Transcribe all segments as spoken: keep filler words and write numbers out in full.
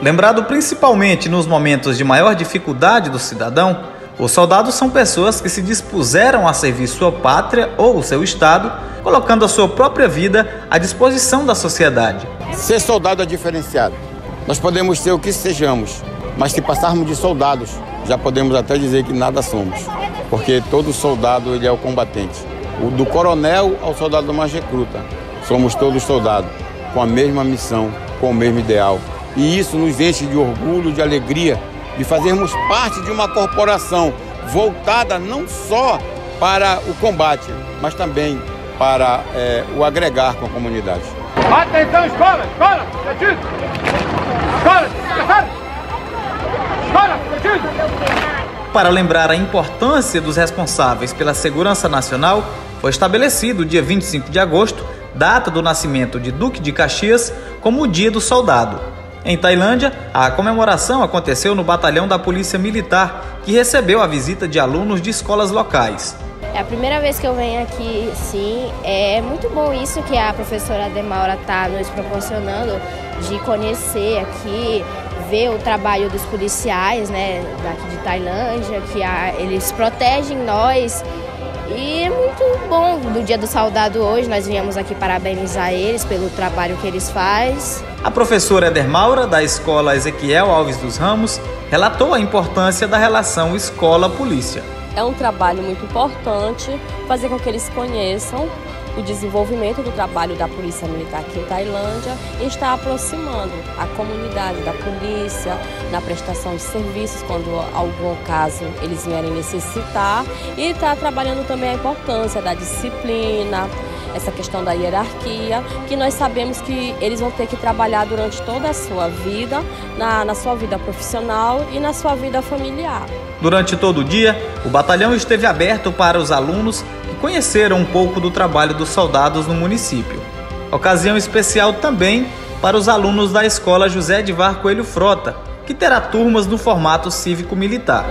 Lembrado principalmente nos momentos de maior dificuldade do cidadão, os soldados são pessoas que se dispuseram a servir sua pátria ou o seu estado, colocando a sua própria vida à disposição da sociedade. Ser soldado é diferenciado. Nós podemos ser o que sejamos, mas se passarmos de soldados, já podemos até dizer que nada somos, porque todo soldado ele é o combatente. O do coronel ao soldado mais recruta, somos todos soldados, com a mesma missão, com o mesmo ideal. E isso nos enche de orgulho, de alegria, de fazermos parte de uma corporação voltada não só para o combate, mas também para é, o agregar com a comunidade. Atenção, escola! Escola! Sentido! Escola! Escola! Escola! Sentido! Para lembrar a importância dos responsáveis pela segurança nacional, foi estabelecido o dia vinte e cinco de agosto, data do nascimento de Duque de Caxias, como o Dia do Soldado. Em Tailândia, a comemoração aconteceu no batalhão da Polícia Militar, que recebeu a visita de alunos de escolas locais. É a primeira vez que eu venho aqui, sim. É muito bom isso que a professora Demaura está nos proporcionando, de conhecer aqui, ver o trabalho dos policiais, né, daqui de Tailândia, que a, eles protegem nós. E é muito bom, no Dia do Soldado hoje, nós viemos aqui parabenizar eles pelo trabalho que eles fazem. A professora Eder Maura, da Escola Ezequiel Alves dos Ramos, relatou a importância da relação escola-polícia. É um trabalho muito importante fazer com que eles conheçam o desenvolvimento do trabalho da Polícia Militar aqui em Tailândia e está aproximando a comunidade da polícia na prestação de serviços quando algum caso eles vierem necessitar, e está trabalhando também a importância da disciplina, essa questão da hierarquia, que nós sabemos que eles vão ter que trabalhar durante toda a sua vida, na, na sua vida profissional e na sua vida familiar. Durante todo o dia, o batalhão esteve aberto para os alunos que conheceram um pouco do trabalho dos soldados no município. Ocasião especial também para os alunos da Escola José Edivar Coelho Frota, que terá turmas no formato cívico-militar.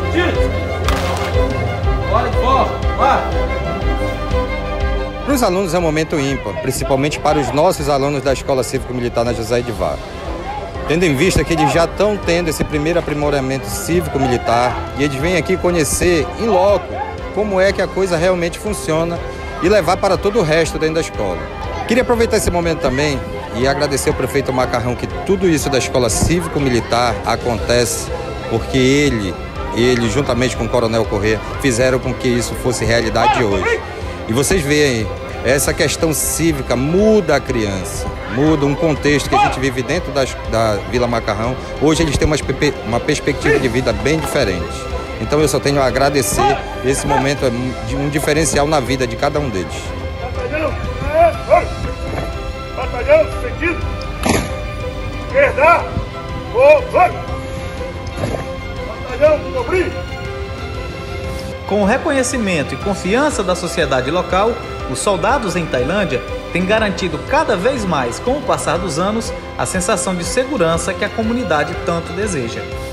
Para os alunos é um momento ímpar, principalmente para os nossos alunos da Escola Cívico-Militar na José Edivar. Tendo em vista que eles já estão tendo esse primeiro aprimoramento cívico-militar e eles vêm aqui conhecer em loco como é que a coisa realmente funciona e levar para todo o resto dentro da escola. Queria aproveitar esse momento também e agradecer ao prefeito Macarrão que tudo isso da Escola Cívico-Militar acontece porque ele, ele juntamente com o Coronel Corrêa, fizeram com que isso fosse realidade hoje. E vocês veem, essa questão cívica muda a criança, muda um contexto que a gente vive dentro das, da Vila Macarrão. Hoje eles têm uma, uma perspectiva de vida bem diferente. Então eu só tenho a agradecer, esse momento é um diferencial na vida de cada um deles. Batalhão! Batalhão, sentido! Esquerda! Batalhão, dobrinho! Com o reconhecimento e confiança da sociedade local, os soldados em Tailândia têm garantido cada vez mais, com o passar dos anos, a sensação de segurança que a comunidade tanto deseja.